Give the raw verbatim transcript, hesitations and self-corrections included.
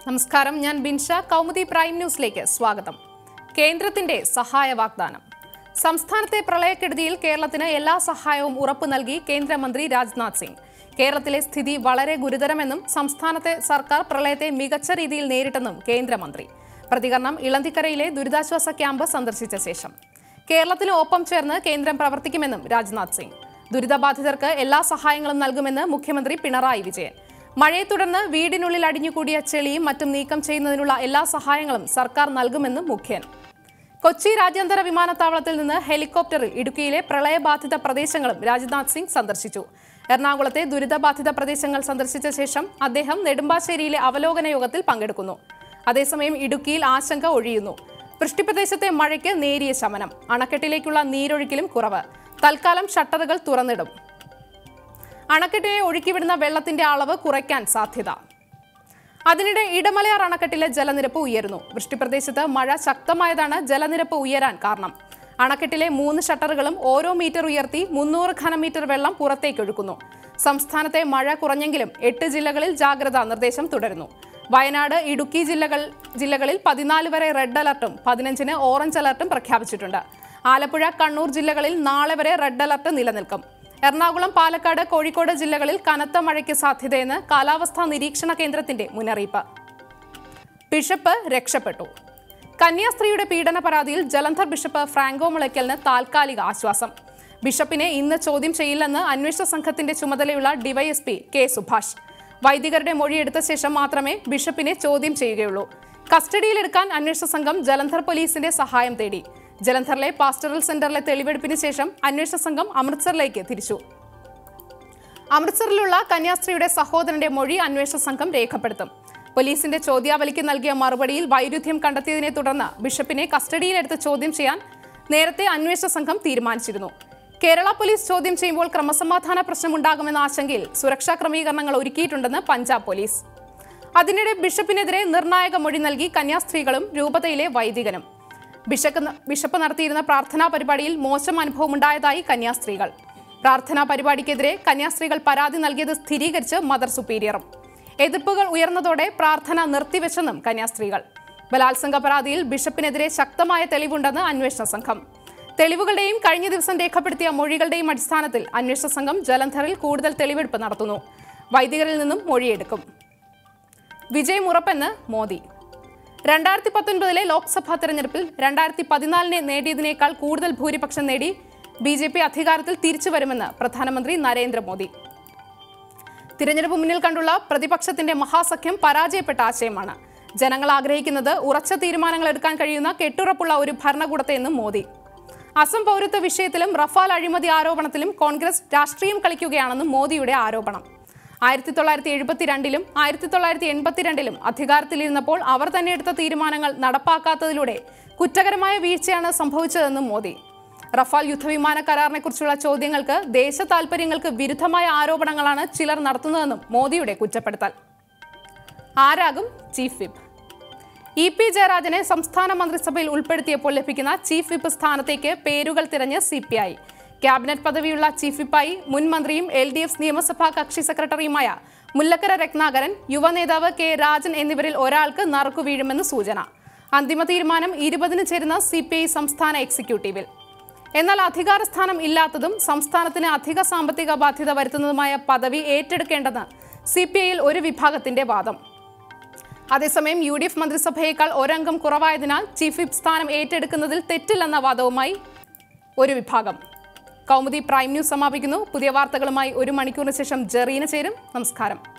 നമസ്കാരം, ഞാൻ ബിൻഷ. കൗമുദി പ്രൈം ന്യൂസിലേക്ക് സ്വാഗതം. കേന്ദ്രത്തിന്റെ സഹായ വാഗ്ദാനം. സംസ്ഥാനത്തെ പ്രളയക്കെടുതിയിൽ കേരളത്തിന് എല്ലാ സഹായവും ഉറപ്പു നൽകി കേന്ദ്രമന്ത്രി രാജ്നാഥ് സിംഗ്. കേരളത്തിലെ സ്ഥിതി വളരെ ഗുരുതരമെന്നും സംസ്ഥാനത്തെ സർക്കാർ പ്രളയത്തെ മികച്ച രീതിയിൽ നേരിട്ടെന്നും കേന്ദ്രമന്ത്രി. പ്രതികരണം ഇളന്തിക്കരയിലെ ദുരിതാശ്വാസ ക്യാമ്പ് സന്ദർശിച്ച ശേഷം. കേരളത്തിന് ഒപ്പം ചേർന്ന് കേന്ദ്രം പ്രവർത്തിക്കുമെന്നും രാജ്നാഥ് സിംഗ്. ദുരിതബാധിതർക്ക് എല്ലാ സഹായങ്ങളും നൽകുമെന്ന് മുഖ്യമന്ത്രി പിണറായി വിജയൻ. മഴയെ തുടർന്ന് വീടിനുള്ളിൽ അടിഞ്ഞുകൂടിയ ചെളിയും മറ്റും നീക്കം ചെയ്യുന്നതിനുള്ള എല്ലാ സഹായങ്ങളും സർക്കാർ നൽകുമെന്നും മുഖ്യൻ. കൊച്ചി രാജ്യാന്തര വിമാനത്താവളത്തിൽ നിന്ന് ഹെലികോപ്റ്ററിൽ ഇടുക്കിയിലെ പ്രളയബാധിത പ്രദേശങ്ങളും രാജ്നാഥ് സിംഗ് സന്ദർശിച്ചു. എറണാകുളത്തെ ദുരിതബാധിത പ്രദേശങ്ങൾ സന്ദർശിച്ച ശേഷം അദ്ദേഹം നെടുമ്പാശ്ശേരിയിലെ അവലോകന യോഗത്തിൽ പങ്കെടുക്കുന്നു. അതേസമയം ഇടുക്കിയിൽ ആശങ്ക ഒഴിയുന്നു. വൃഷ്ടിപ്രദേശത്തെ മഴയ്ക്ക് നേരിയ ശമനം. അണക്കെട്ടിലേക്കുള്ള നീരൊഴുക്കിലും കുറവ്. തൽക്കാലം ഷട്ടറുകൾ തുറന്നിടും. അണക്കെട്ടിനെ ഒഴുക്കിവിടുന്ന വെള്ളത്തിന്റെ അളവ് കുറയ്ക്കാൻ സാധ്യത. അതിനിടെ ഇടമലയാർ അണക്കെട്ടിലെ ജലനിരപ്പ് ഉയരുന്നു. വൃഷ്ടിപ്രദേശത്ത് മഴ ശക്തമായതാണ് ജലനിരപ്പ് ഉയരാൻ കാരണം. അണക്കെട്ടിലെ മൂന്ന് ഷട്ടറുകളും ഓരോ മീറ്റർ ഉയർത്തി മുന്നൂറ് ഘനമീറ്റർ വെള്ളം പുറത്തേക്കൊഴുക്കുന്നു. സംസ്ഥാനത്തെ മഴ കുറഞ്ഞെങ്കിലും എട്ട് ജില്ലകളിൽ ജാഗ്രതാ നിർദ്ദേശം തുടരുന്നു. വയനാട്, ഇടുക്കി ജില്ലകൾ ജില്ലകളിൽ പതിനാല് വരെ റെഡ് അലർട്ടും പതിനഞ്ചിന് ഓറഞ്ച് അലർട്ടും പ്രഖ്യാപിച്ചിട്ടുണ്ട്. ആലപ്പുഴ, കണ്ണൂർ ജില്ലകളിൽ നാളെ വരെ റെഡ് അലർട്ട് നിലനിൽക്കും. എറണാകുളം, പാലക്കാട്, കോഴിക്കോട് ജില്ലകളിൽ കനത്ത മഴയ്ക്ക് സാധ്യതയെന്ന് കാലാവസ്ഥാ നിരീക്ഷണ കേന്ദ്രത്തിന്റെ മുന്നറിയിപ്പ്. ബിഷപ്പ് രക്ഷപ്പെട്ടു. കന്യാസ്ത്രീയുടെ പീഡന പരാതിയിൽ ജലന്ധർ ബിഷപ്പ് ഫ്രാങ്കോ മുളയ്ക്കലിന് താൽക്കാലിക ആശ്വാസം. ബിഷപ്പിനെ ഇന്ന് ചോദ്യം ചെയ്യില്ലെന്ന് അന്വേഷണ സംഘത്തിന്റെ ചുമതലയുള്ള ഡിവൈഎസ്പി കെ സുഭാഷ്. വൈദികരുടെ മൊഴിയെടുത്ത ശേഷം മാത്രമേ ബിഷപ്പിനെ ചോദ്യം ചെയ്യുകയുള്ളൂ. കസ്റ്റഡിയിലെടുക്കാൻ അന്വേഷണ സംഘം ജലന്ധർ പോലീസിന്റെ സഹായം തേടി. ജലന്ധറിലെ പാസ്റ്ററൽ സെന്ററിലെ തെളിവെടുപ്പിന് ശേഷം അന്വേഷണ സംഘം അമൃത്സറിലേക്ക് തിരിച്ചു. അമൃത്സറിലുള്ള കന്യാസ്ത്രീയുടെ സഹോദരന്റെ മൊഴി അന്വേഷണ സംഘം രേഖപ്പെടുത്തും. പോലീസിന്റെ ചോദ്യാവലിക്ക് നൽകിയ മറുപടിയിൽ വൈരുദ്ധ്യം കണ്ടെത്തിയതിനെ തുടർന്ന് ബിഷപ്പിനെ കസ്റ്റഡിയിലെടുത്ത് ചോദ്യം ചെയ്യാൻ നേരത്തെ അന്വേഷണ സംഘം തീരുമാനിച്ചിരുന്നു. കേരള പോലീസ് ചോദ്യം ചെയ്യുമ്പോൾ ക്രമസമാധാന പ്രശ്നമുണ്ടാകുമെന്ന ആശങ്കയിൽ സുരക്ഷാ ക്രമീകരണങ്ങൾ ഒരുക്കിയിട്ടുണ്ടെന്ന് പഞ്ചാബ് പോലീസ്. അതിനിടെ ബിഷപ്പിനെതിരെ നിർണായക മൊഴി നൽകി കന്യാസ്ത്രീകളും രൂപതയിലെ വൈദികനും. ബിഷപ്പ് ബിഷപ്പ് നടത്തിയിരുന്ന പ്രാർത്ഥനാ പരിപാടിയിൽ മോശം അനുഭവം ഉണ്ടായതായി കന്യാസ്ത്രീകൾ. പ്രാർത്ഥനാ പരിപാടിക്കെതിരെ കന്യാസ്ത്രീകൾ പരാതി നൽകിയത് സ്ഥിരീകരിച്ച് മദർ സുപ്പീരിയറും. എതിർപ്പുകൾ ഉയർന്നതോടെ പ്രാർത്ഥന നിർത്തിവെച്ചെന്നും കന്യാസ്ത്രീകൾ. ബലാത്സംഗ പരാതിയിൽ ബിഷപ്പിനെതിരെ ശക്തമായ തെളിവുണ്ടെന്ന് അന്വേഷണ സംഘം. തെളിവുകളുടെയും കഴിഞ്ഞ ദിവസം രേഖപ്പെടുത്തിയ മൊഴികളുടെയും അടിസ്ഥാനത്തിൽ അന്വേഷണ സംഘം ജലന്ധറിൽ കൂടുതൽ തെളിവെടുപ്പ് നടത്തുന്നു. വൈദികരിൽ നിന്നും മൊഴിയെടുക്കും. വിജയം ഉറപ്പെന്ന് മോദി. രണ്ടായിരത്തി പത്തൊൻപതിലെ ലോക്സഭാ തെരഞ്ഞെടുപ്പിൽ രണ്ടായിരത്തി പതിനാലിനെ നേടിയതിനേക്കാൾ കൂടുതൽ ഭൂരിപക്ഷം നേടി ബി ജെ പി അധികാരത്തിൽ തിരിച്ചു വരുമെന്ന് പ്രധാനമന്ത്രി നരേന്ദ്രമോദി. തിരഞ്ഞെടുപ്പ് മുന്നിൽ കണ്ടുള്ള പ്രതിപക്ഷത്തിന്റെ മഹാസഖ്യം പരാജയപ്പെട്ട ആശയമാണ്. ജനങ്ങൾ ആഗ്രഹിക്കുന്നത് ഉറച്ച തീരുമാനങ്ങൾ എടുക്കാൻ കഴിയുന്ന കെട്ടുറപ്പുള്ള ഒരു ഭരണകൂടത്തെയെന്നും മോദി. അസം പൗരത്വ വിഷയത്തിലും റഫാൽ അഴിമതി ആരോപണത്തിലും കോൺഗ്രസ് രാഷ്ട്രീയം കളിക്കുകയാണെന്നും മോദിയുടെ ആരോപണം. ആയിരത്തി തൊള്ളായിരത്തി എഴുപത്തിരണ്ടിലും ആയിരത്തി തൊള്ളായിരത്തി എൺപത്തിരണ്ടിലും അധികാരത്തിലിരുന്നപ്പോൾ അവർ തന്നെ എടുത്ത തീരുമാനങ്ങൾ നടപ്പാക്കാത്തതിലൂടെ കുറ്റകരമായ വീഴ്ചയാണ് സംഭവിച്ചതെന്നും മോദി. റഫാൽ യുദ്ധവിമാന കരാറിനെ കുറിച്ചുള്ള ചോദ്യങ്ങൾക്ക് ദേശ താൽപര്യങ്ങൾക്ക് വിരുദ്ധമായ ആരോപണങ്ങളാണ് ചിലർ നടത്തുന്നതെന്നും മോദിയുടെ കുറ്റപ്പെടുത്തൽ. ആരാകും ചീഫ് വിപ്പ്? ഇ പി ജയരാജനെ സംസ്ഥാന മന്ത്രിസഭയിൽ ഉൾപ്പെടുത്തിയപ്പോൾ ലഭിക്കുന്ന ചീഫ് വിപ്പ് സ്ഥാനത്തേക്ക് പേരുകൾ തിരഞ്ഞ് സി പി ഐ. ക്യാബിനറ്റ് പദവിയുള്ള ചീഫ് വിപ്പായി മുൻ മന്ത്രിയും എൽ ഡി എഫ് നിയമസഭാ കക്ഷി സെക്രട്ടറിയുമായ മുല്ലക്കര രത്നാകരൻ, യുവനേതാവ് കെ രാജൻ എന്നിവരിൽ ഒരാൾക്ക് നറുക്കു വീഴുമെന്ന് സൂചന. അന്തിമ തീരുമാനം ഇരുപതിന് ചേരുന്ന സി പി ഐ സംസ്ഥാന എക്സിക്യൂട്ടീവിൽ. എന്നാൽ അധികാരസ്ഥാനം ഇല്ലാത്തതും സംസ്ഥാനത്തിന് അധിക സാമ്പത്തിക ബാധ്യത വരുത്തുന്നതുമായ പദവി ഏറ്റെടുക്കേണ്ടെന്ന് സി പി ഐയിൽ ഒരു വിഭാഗത്തിന്റെ വാദം. അതേസമയം യു ഡി എഫ് മന്ത്രിസഭയേക്കാൾ ഒരംഗം കുറവായതിനാൽ ചീഫ് വിപ്പ് സ്ഥാനം ഏറ്റെടുക്കുന്നതിൽ തെറ്റില്ലെന്ന വാദവുമായി ഒരു വിഭാഗം. കൗമുദി പ്രൈം ന്യൂസ് സമാപിക്കുന്നു. പുതിയ വാർത്തകളുമായി ഒരു മണിക്കൂറിന് ശേഷം ജെറീന ചേരും. നമസ്കാരം.